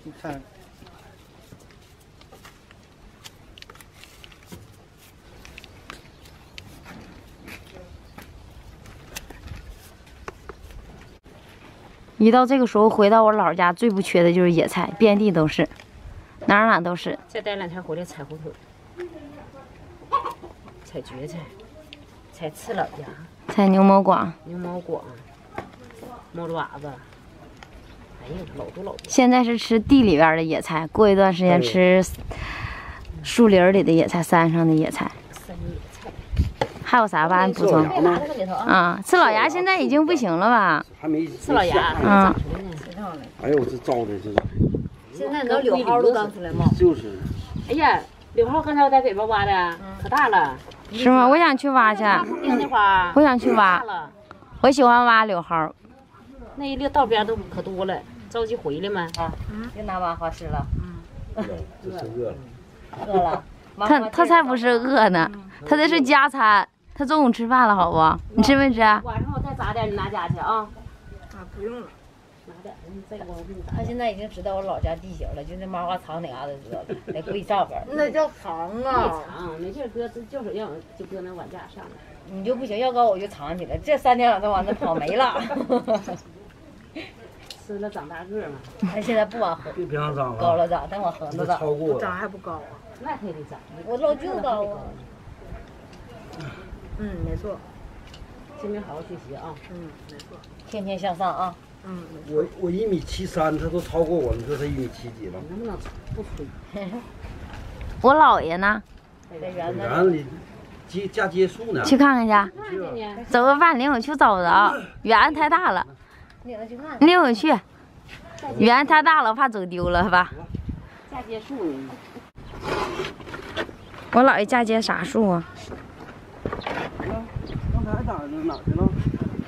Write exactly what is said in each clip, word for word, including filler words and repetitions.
你看。 一到这个时候，回到我姥家，最不缺的就是野菜，遍地都是，哪儿哪都是。 再待两天回来采火腿，采蕨菜，采刺老芽， 采牛毛广、 牛毛广、猫爪子，哎呀，老多老多。 现在是吃地里边的野菜，过一段时间吃树林里的野菜，山上的野菜。 山野菜。 还有啥吧？按补充啊，刺老芽现在已经不行了吧？ 还没刺老芽， 嗯。 哎呦，这招的这。 现在那柳蒿都刚出来冒。 就是。 哎呀，柳蒿刚才我在北边挖的，可大了。 是吗？我想去挖去。 丁的花。 我想去挖。我喜欢挖柳蒿。 那一溜道边都可多了，着急回来嘛。 啊，又拿挖花吃了。 嗯。这是饿了。 饿了。他他才不是饿呢，他这是加餐。 他中午吃饭了，好不？你吃没吃？ 晚上我再炸点，你拿家去啊。 啊，不用了。 拿点，你再给我给你炸。 他现在已经知道我老家地形了，就那麻花藏哪嘎达知道了，在柜上边。 那叫藏啊。 藏，没事搁，就是要就搁那碗架上面。 你就不行，要搁我就藏起来。这三天两头往那跑没了。 吃了长大个嘛。 他现在不往河高了长，但往河子长。 长还不高啊？ 那他也得长。 我老舅高啊。 嗯，没错。 今天好好学习啊。 嗯，没错。 天天向上啊。 嗯。 我我一米七三，他都超过我，你说他一米七几了？ 能不能不吹？ 我姥爷呢？ 在园里接加接树呢。 去看看去。走个饭领我去找不着，园太大了。领我去。园太大了，怕走丢了吧？ 嫁接树呢。 我姥爷嫁接啥树啊？ 刚才哪呢？哪去了？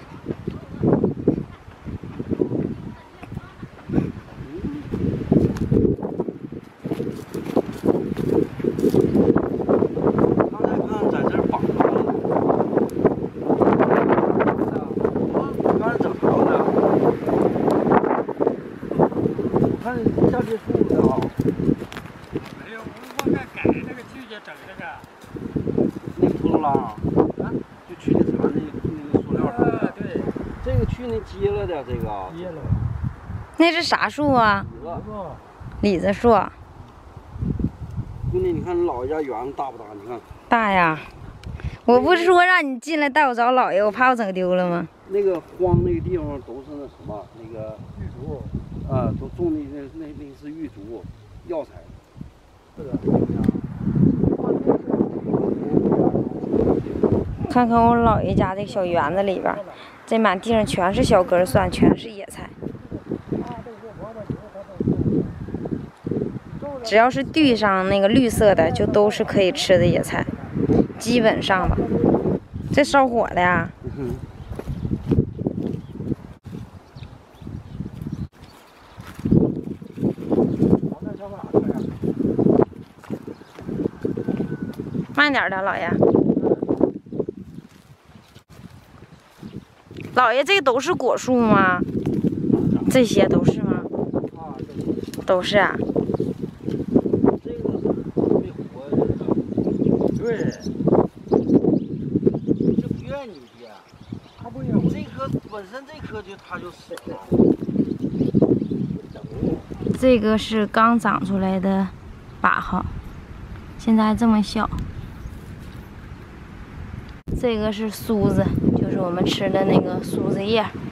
刚才看在这儿绑着了。刚才怎么着呢？我看下这树的啊。 哎呦，我我该改那个季节整这个。 那个秃噜拉啊。 就去年查那个那个塑料啊，对， 这个去年接了的，这个接了。 那是啥树啊？李子树。 兄弟，你看你姥爷家园子大不大？你看。 大呀！我不是说让你进来带我找姥爷，我怕我整丢了吗？ 那个荒那个地方都是那什么，那个玉竹， 啊，都种的那那那是玉竹，药材。 是的。 看看我姥爷家这小园子里边，这满地上全是小根蒜，全是野菜。只要是地上那个绿色的，就都是可以吃的野菜，基本上吧。这烧火的呀。 嗯、 慢点的，姥爷。 姥爷，这都是果树吗？这些都是吗？都是啊。 这个没活的。 对。 这不愿意的。 他不愿意。 这棵本身这棵就它就死了。 这个是刚长出来的把号，现在还这么小。这个是苏子。 就是我们吃的那个苏子叶，